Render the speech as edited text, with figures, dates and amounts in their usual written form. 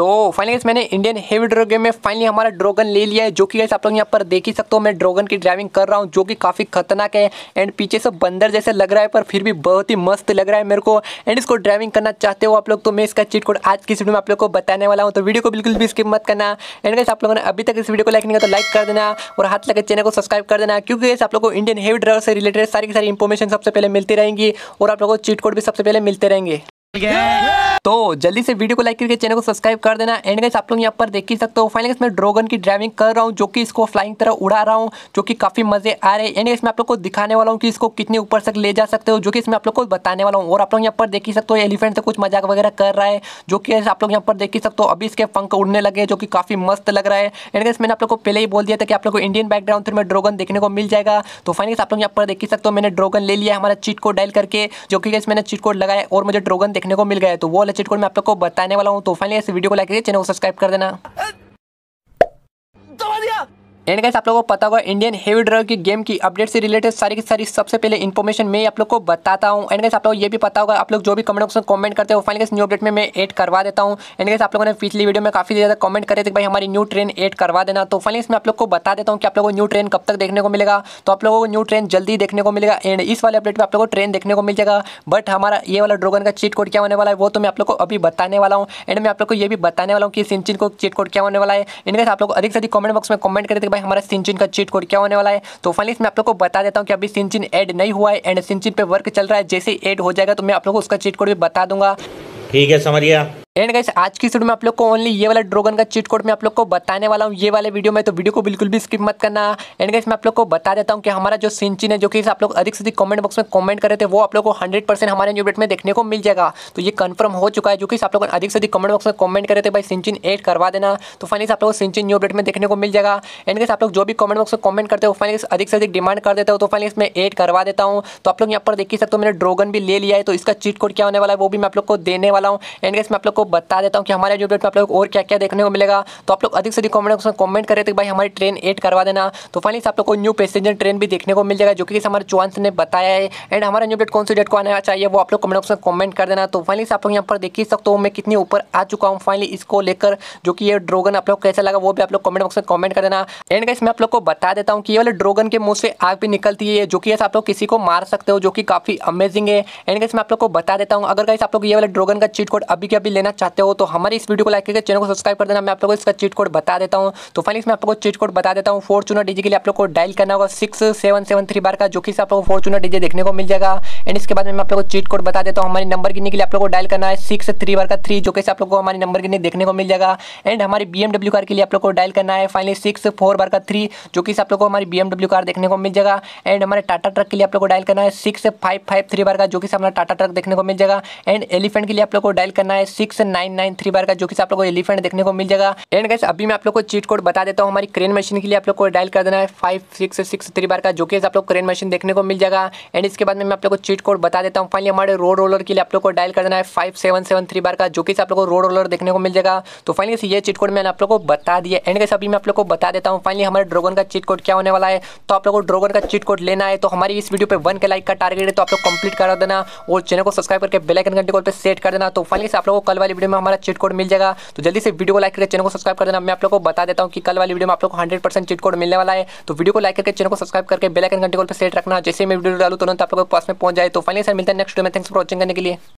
तो फाइनली मैंने Indian heavy draw game में फाइनली हमारा ड्रैगन ले लिया है, जो कि गाइस आप लोग यहाँ पर देख ही सकते हो। मैं ड्रैगन की ड्राइविंग कर रहा हूँ, जो कि काफ़ी खतरनाक है एंड पीछे से बंदर जैसे लग रहा है, पर फिर भी बहुत ही मस्त लग रहा है मेरे को। एंड इसको ड्राइविंग करना चाहते हो आप लोग तो मैं इसका चीट कोड आज की वीडियो में आप लोग को बताने वाला हूँ, तो वीडियो को बिल्कुल भी स्किप मत करना। एंड गाइस आप लोगों ने अभी तक इस वीडियो को लाइक नहीं किया तो लाइक कर देना और हाथ लगे चैनल को सब्सक्राइब कर देना, क्योंकि गाइस आप लोग को इंडियन हेवी ड्रॉ से रिलेटेड सारी की सारी इंफॉर्मेशन सबसे पहले मिलती रहेंगी और आप लोगों को चीट कोड भी सबसे पहले मिलते रहेंगे। तो जल्दी से वीडियो को लाइक करके चैनल को सब्सक्राइब कर देना। एंड गाइस आप लोग यहाँ पर देख ही सकते हो फाइनली मैं ड्रैगन की ड्राइविंग कर रहा हूँ, जो कि इसको फ्लाइंग तरह उड़ा रहा हूँ, जो कि काफी मजे आ रहे हैं। एंड इसमें आप लोग को दिखाने वाला हूँ कि इसको कितने ऊपर तक ले जा सकते हो, जो कि इसमें आप लोग को बताने वाला हूँ। और आप लोग यहाँ पर देख ही सकते हो एलिफेंट से कुछ मजाक वगैरह कर रहा है, जो कि आप लोग यहाँ पर देख ही सकते हो अभी इसके पंख उड़ने लगे, जो कि काफी मस्त लग रहा है। एंड गाइस मैंने आप लोग को पहले ही बोल दिया था कि आप लोग को इंडियन बैकग्राउंड में ड्रैगन देखने को मिल जाएगा। तो फाइनली आप लोग यहाँ पर देख ही सकते हो मैंने ड्रैगन ले लिया हमारा चीट कोड डायल करके, जो कि गाइस मैंने चीट कोड लगाया और मुझे ड्रैगन देखने को मिल गया है। तो वो चीट कोड मैं आप लोग को बताने वाला हूं, तो फाइनली इस वीडियो को लाइक करके चैनल को सब्सक्राइब कर देना। एंड गाइस आप लोगों को पता होगा इंडियन हेवी ड्रॉ की गेम की अपडेट से रिलेटेड सारी की सारी सबसे पहले इन्फॉर्मेशन मैं आप लोग को बताता हूं। एंड गाइस आप लोग ये भी पता होगा, आप लोग जो भी कमेंट बॉक्स में कमेंट करते हो फाइनली न्यू अपडेट में मैं ऐड करवा देता हूं। एंड गाइस आप लोगों ने पिछली वीडियो में काफी ज्यादा कमेंट करे थे कि भाई हमारी न्यू ट्रेन ऐड करवा देना, तो फाइनली इसमें आप लोग को बता देता हूँ कि आप लोगों को न्यू ट्रेन कब तक देखने को मिलेगा। तो आप लोगों को न्यू ट्रेन जल्दी देखने को मिलेगा एंड इस वाले अपडेट में आप लोग को ट्रेन देखने को मिल जाएगा। बट हमारा ये वाला ड्रैगन का चीट कोड क्या होने वाला है वो तो मैं आप लोग को अभी बताने वाला हूँ। एंड मैं आप लोग को ये भी बताने वाला हूँ कि सिंचिन को चीट कोड क्या होने वाला है। एंड गाइस आप लोग अधिक से अधिक कमेंट बॉक्स में कमेंट करे थे भाई हमारा सिंचिन का चीट कोड क्या होने वाला है। तो फाइनली मैं आप लोग को बता देता हूं कि अभी सिंचिन ऐड नहीं हुआ है एंड सिंचिन पे वर्क चल रहा है, जैसे ऐड हो जाएगा तो मैं आप लोग को उसका चीट कोड भी बता दूंगा। ठीक है, समझ गया। एंड गाइस आज की वीडियो में आप लोग को ओनली ये वाला ड्रैगन का चीट कोड मैं आप लोग को बताने वाला हूँ ये वाले वीडियो में, तो वीडियो को बिल्कुल भी स्किप मत करना। एंड गाइस मैं आप लोग को बता देता हूँ कि हमारा जो सिंचिन है, जो कि आप लोग अधिक से अधिक कमेंट बॉक्स में कमेंट करे थे, वो आप लोग को 100% हमारे न्यू अपडेट में देखने को मिल जाएगा। तो ये कंफर्म हो चुका है, जो कि आप लोग अधिक से अधिक कमेंट बॉक्स में कमेंट करे थे भाई सिंचिन ऐड करवा देना, तो फाइनली आप लोग को सिंचिन न्यू अपडेट में देखने को मिल जाएगा। एंड गाइस आप लोग जो भी कमेंट बॉक्स में कमेंट करते हो फाइनली अधिक से अधिक डिमांड कर देते हो, तो फाइनली इसमें ऐड करवा देता हूँ। तो आप लोग यहाँ पर देख ही सकते हो मैंने ड्रैगन भी ले लिया है, तो इसका चीट कोड क्या होने वाला है वो भी मैं आप लोग को देने वाला हूँ। एंड गाइस मैं आप लोग को बता देता हूँ कि हमारे न्यू अपडेट में आप लोग और क्या क्या देखने को मिलेगा। तो आप लोग अधिक से अधिक कमेंट में कमेंट करे थे भाई हमारी ट्रेन ऐड करवा देना, तो फाइनली आप लोग को न्यू पैसेंजर ट्रेन भी देखने को मिल जाएगा, जो कि हमारे चौहान ने बताया है। एंड हमारा न्यू अपडेट कौन सी डेट को आना चाहिए वो आप लोग कमेंट बॉक्स में कमेंट कर देना। तो फाइनली आप लोग यहाँ पर देख ही सकते हो मैं कितनी ऊपर आ चुका हूँ फाइनली इसको लेकर, जो कि ये ड्रैगन आप लोग कैसा लगा वो भी आप लोग कमेंट बॉक्स में कमेंट कर देना। एंड गाइस मैं आप लोग को बता देता हूँ कि ये वाले ड्रैगन के मुंह से आग भी निकलती है, जो कि आप लोग किसी को मार सकते हो, जो कि काफी अमेजिंग है। एंड गाइस मैं आप लोग को बता देता हूँ अगर गाइस आप लोग ये वाले ड्रैगन का चीट कोड अभी के अभी लेना चाहते हो तो हमारी इस वीडियो को लाइक करके चैनल को सब्सक्राइब कर देना। मैं आप लोगों को इसका चीट कोड बता देता हूं। तो फाइनली मैं आप लोगों को चीट कोड बता देता हूं। फॉर्च्यूनर डीजे के लिए आप लोग को डायल करना होगा 6773 बार का, जो कि आप लोगों को फॉर्च्यूनर डीजे देखने को मिल जाएगा। एंड इसके बाद मैं आप लोगों को चीट कोड बता देता हूं। हमारी नंबर गिनने के लिए आप लोगों को डायल करना है 63 बार का 3, जो कि आप लोगों को हमारी नंबर गिनने देखने को मिल जाएगा। एंड हमारी BMW कार के लिए आप लोग को डायल करना है फाइनली 64 बार का 3, जो कि आप लोग को हमारी BMW कार देखने को मिल जाएगा। एंड हमारे टाटा ट्रक के लिए आप लोग को डायल करना है 6553 बार का, जो कि हमारा टाटा ट्रक देखने को मिल जाएगा। एंड एलिफेंट के लिए आप लोग को डायल करना है 6993 बार का, जो कि आप लोग को एलिफेंट देखने को मिल जाएगा। एंड गाइस अभी मैं आप लोग को चीट कोड बता देता हूं। हमारी क्रेन मशीन के लिए आप लोग को डायल कर देना है 5663 बार का, जो कि आप लोग क्रेन मशीन देखने को मिल जाएगा। एंड इसके बाद में मैं आप लोग को चीट कोड बता देता हूं। फाइनली हमारे रोड रोलर के लिए आप लोग को डायल कर देना है 5773 बार का, जो कि आप लोग को रोड रोलर देखने को मिल जाएगा। तो फाइनली ये चीट कोड मैंने आप लोग को बता दिया। एंड गाइस अभी मैं आप लोग को बता देता हूं फाइनली हमारे ड्रैगन का चीट कोड क्या होने वाला है। तो आप लोग को ड्रैगन का चीट कोड लेना है तो हमारी इस वीडियो पे 1 के लाइक का टारगेट है, तो आप लोग कंप्लीट करा देना और चैनल को सब्सक्राइब करके बेल आइकन घंटे कॉल पे सेट कर देना। तो फाइनली आप लोगों को कल वाली वीडियो में हमारा चीट कोड मिल जाएगा, तो जल्दी से वीडियो को लाइक करके चैनल को सब्सक्राइब कर देना। मैं आप लोग को बता देता हूं कि कल वाली वीडियो में आप लोग को 100% चीट कोड मिलने वाला है, तो वीडियो को लाइक करके चैनल को सब्सक्राइब करके बेल आइकन घंटे कॉल पे सेट रखना, जैसे मैं वीडियो डालूं तुरंत आप लोगों के पास में पहुंच जाए। तो फाइनली सर मिलते हैं नेक्स्ट वीडियो में। थैंक्स फॉर वॉचिंग करने के लिए।